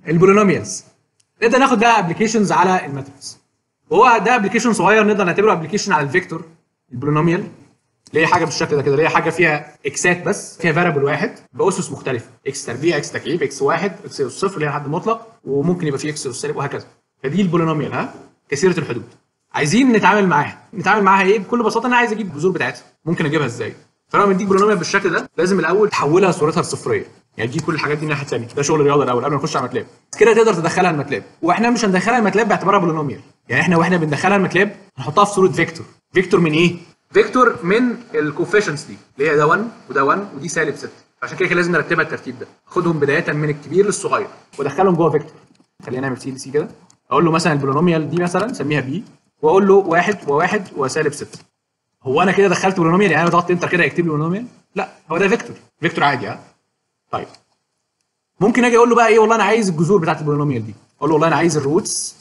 البولينوميالز. نقدر ناخد ده ابلكيشنز على الماتريكس، وهو ده ابلكيشن صغير نقدر نعتبره ابلكيشن على الفيكتور البولينوميال، اللي هي حاجه بالشكل ده كده، اللي هي حاجه فيها اكسات بس، فيها فاريبل واحد باسس مختلفه، اكس تربيع، اكس تكعيب، اكس واحد، اكس اس صفر اللي هي الحد المطلق، وممكن يبقى فيه اكس اس سالب وهكذا. فدي البولينوميال ها، كثيره الحدود. عايزين نتعامل معاها ايه؟ بكل بساطه انا عايز اجيب الجذور بتاعتها، ممكن اجيبها ازاي؟ فلما بديك بولينوميال بالشكل ده لازم الاول تحولها صورتها لصفريه، يعني تجيب كل الحاجات دي الناحيه الثانيه، ده شغل الرياضه الاول قبل ما نخش على ماتلاب. كده تقدر تدخلها الماتلاب، واحنا مش هندخلها الماتلاب باعتبارها بولينوميال، يعني احنا واحنا بندخلها الماتلاب هنحطها في صوره فيكتور. فيكتور من ايه؟ فيكتور من الكوفيشنتس دي اللي هي ده 1 وده 1 ودي سالب 6، عشان كده لازم نرتبها الترتيب ده، خدهم بدايه من الكبير للصغير وادخلهم جوه فيكتور. خلينا نعمل سي سي كده، اقول له مثلا البولينوميال دي مثلا نسميها بي، واقول له 1 و1 وسالب 6. هو انا كده دخلت بولينوميال؟ يعني انا ضغطت انتر كده يكتب لي بولينوميال؟ لا، هو ده فيكتور عادي ها. طيب ممكن اجي اقول له بقى ايه، والله انا عايز الجذور بتاعت البولينوميال دي، اقول له والله انا عايز الروتس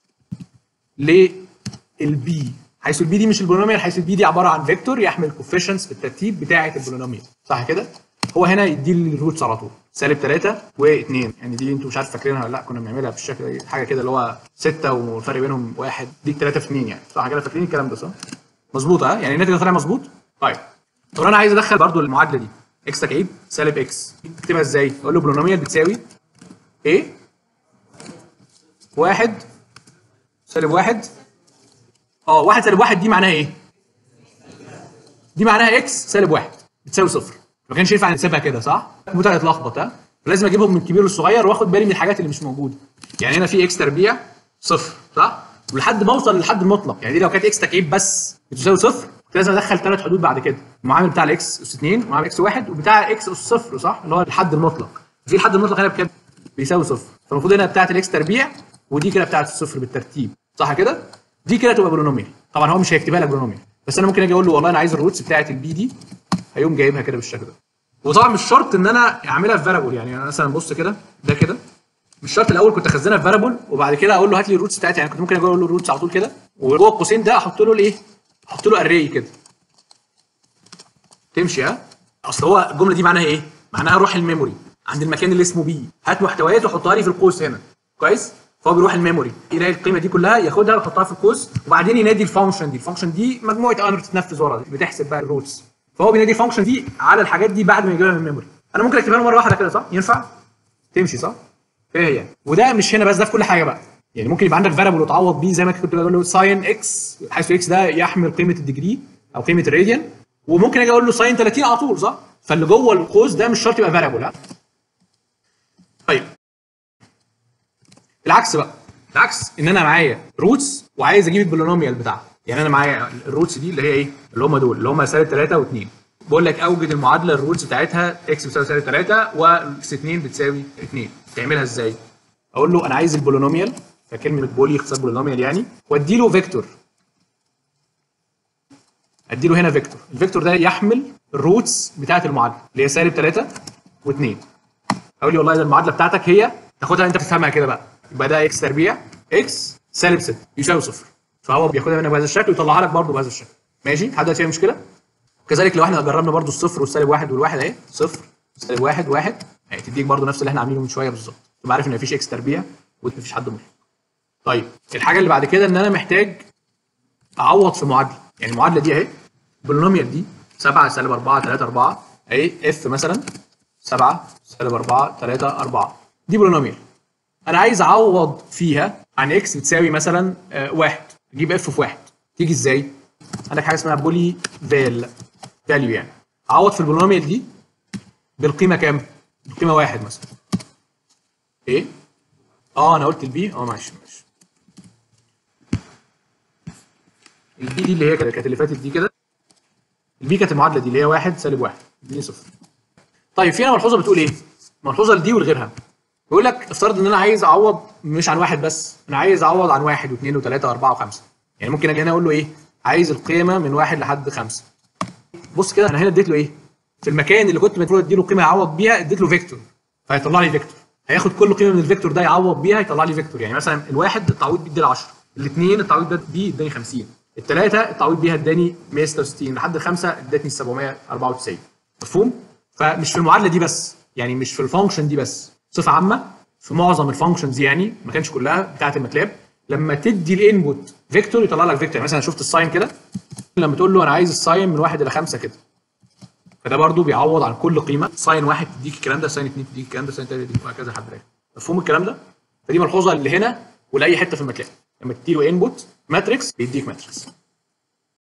للبي، حيث البي دي مش البولينوميال، حيث البي دي عباره عن فيكتور يحمل كوفيشنتس بالترتيب بتاعه البولينوميال، صح كده؟ هو هنا يدي لي الروتس على طول سالب 3 و2، يعني دي انتوا مش عارف فاكرينها ولا لا، كنا بنعملها بالشكل ده حاجه كده اللي هو 6 والفرق بينهم 1، دي 3 في 2 يعني، صح كده؟ فاكرين الكلام ده صح؟ مظبوط ها؟ يعني الناتج ده طالع مظبوط؟ طيب طب انا عايز ادخل برضو المعادله دي اكس تكعيب سالب اكس، اكتبها ازاي؟ اقول له بولينوميال بتساوي ايه؟ 1 سالب 1. 1 سالب 1 دي معناها ايه؟ دي معناها اكس سالب 1 بتساوي صفر. ما كانش ينفع نسيبها كده صح؟ الكمبيوتر هيتلخبط ها؟ لازم اجيبهم من الكبير للصغير واخد بالي من الحاجات اللي مش موجوده. يعني هنا في اكس تربيع صفر صح؟ ولحد ما اوصل للحد المطلق، يعني دي لو كانت اكس تكعيب بس بتساوي صفر كنت لازم ادخل 3 حدود بعد كده، المعامل بتاع الاكس اس 2 ومعامل اكس 1 وبتاع اكس اس صفر صح؟ اللي هو الحد المطلق. في الحد المطلق هنا بكام؟ بيساوي صفر، فالمفروض هنا بتاعت الاكس تربيع ودي كده بتاعت الصفر بالترتيب، صح كده؟ دي كده تبقى بولينوميال. طبعا هو مش هيكتبها لك بولينوميال، بس انا ممكن اجي اقول له والله انا عايز الروتس بتاعت البي دي، هيقوم جايبها كده بالشكل ده. وطبعا مش شرط ان انا اعملها في فاريبل، يعني انا مثلا بص كده ده كده مش شرط الاول كنت اخزنها في فاريبل وبعد كده اقول له هات لي الروتس بتاعتي، يعني كنت ممكن اقول له الروتس على طول كده وجوه القوسين ده احط له الايه؟ احط له اري كده تمشي ها؟ اصل هو الجمله دي معناها ايه؟ معناها روح الميموري عند المكان اللي اسمه بي، هات محتويات وحطها لي في القوس هنا، كويس؟ فهو بيروح الميموري يلاقي القيمه دي كلها ياخدها ويحطها في القوس وبعدين ينادي الفانكشن دي، الفانكشن دي مجموعه امر بتتنفذ ورا دي بتحسب بقى الروتس، فهو بينادي الفانكشن دي على الحاجات دي بعد ما يجيبها من الميموري. انا ممكن اكتبها له مره واحده كده صح؟ ينفع؟ تمشي صح؟ ايه يعني؟ وده مش هنا بس، ده في كل حاجه بقى، يعني ممكن يبقى عندك فاريبل وتعوض بيه زي ما كنت بقول له ساين اكس، حيث اكس ده يحمل قيمه الديجري او قيمه الراديان، وممكن اجي اقول له ساين 30 على طول صح؟ فاللي جوه القوس ده مش شرط يبقى فاريبل ها؟ طيب العكس بقى، العكس ان انا معايا روتس وعايز اجيب البولينوميال بتاعها، يعني انا معايا الروتس دي اللي هي ايه؟ اللي هم دول اللي هم سالب 3 و2، بقول لك اوجد المعادله الروتس بتاعتها اكس بتساوي سالب 3 واكس 2 بتساوي 2، تعملها ازاي؟ اقول له انا عايز البولينوميال، فكلمه بولي اختصار بولينوميال يعني، وادي له فيكتور، ادي له هنا فيكتور، الفيكتور ده يحمل الروتس بتاعت المعادله اللي هي سالب 3 و2. اقول لي والله ده المعادله بتاعتك هي تاخدها انت بتفهمها كده بقى، يبقى ده اكس تربيع اكس سالب 6 يساوي صفر، فهو بياخدها منك بهذا الشكل ويطلعها لك برضه بهذا الشكل، ماشي؟ لحد دلوقتي فيها مشكله؟ كذلك لو احنا جربنا برضه الصفر والسالب 1 والواحد اهي، صفر سالب 1 1 اهي تديك برضه نفس اللي احنا عاملينه من شويه بالظبط، تبقى عارف ان مفيش اكس تربيع ومفيش حد مطلق. طيب الحاجه اللي بعد كده ان انا محتاج اعوض في معادله، يعني المعادله دي اهي البولينوميال دي 7 سالب 4 3 4 اهي اف مثلا 7 سالب 4 3 4 دي بولينوميال، انا عايز اعوض فيها عن اكس بتساوي مثلا 1، اجيب اف في 1 تيجي ازاي؟ عندك حاجه اسمها بولي فاليو، يعني اعوض في البولينوميال دي بالقيمه كام؟ بالقيمه 1 مثلا. ايه؟ انا قلت البي، ماشي البي دي اللي هي كانت اللي فاتت دي كده، البي كانت المعادله دي اللي هي 1 سالب 1 اديني صفر. طيب في هنا ملحوظه بتقول ايه؟ ملحوظه لدي ولغيرها، بيقول لك افترض ان انا عايز اعوض مش عن واحد بس، انا عايز اعوض عن 1 و2 و3 و4 و5، يعني ممكن اجي هنا اقول له ايه؟ عايز القيمه من 1 لحد 5. بص كده انا هنا اديت له ايه؟ في المكان اللي كنت المفروض ادي له قيمه يعوض بيها اديت له فيكتور، فهيطلع لي فيكتور، هياخد كل قيمه من الفيكتور ده يعوض بيها يطلع لي فيكتور، يعني مثلا الواحد التعويض بيدي 10، الاثنين التعويض بيه اداني 50، الثلاثه التعويض بيها اداني 166 لحد الخمسه ادتني 794. مفهوم؟ فمش في المعادله دي بس، يعني مش في الفانكشن دي بس، بصفه عامه في معظم الفانكشنز يعني، ما كانش كلها بتاعت الماتلاب، لما تدي الانبوت فيكتور يطلع لك فيكتور. يعني مثلا شفت الساين كده، لما تقول له انا عايز الساين من 1 ل 5 كده، فده برضو بيعوض عن كل قيمه. ساين 1 تديك الكلام ده، ساين 2 تديك الكلام ده، ساين 3 تديك وهكذا لحد الاخر. مفهوم الكلام ده؟ فدي ملحوظه اللي هنا ولاي حته في الماتلاب، لما تدي له انبوت ماتريكس بيديك ماتريكس.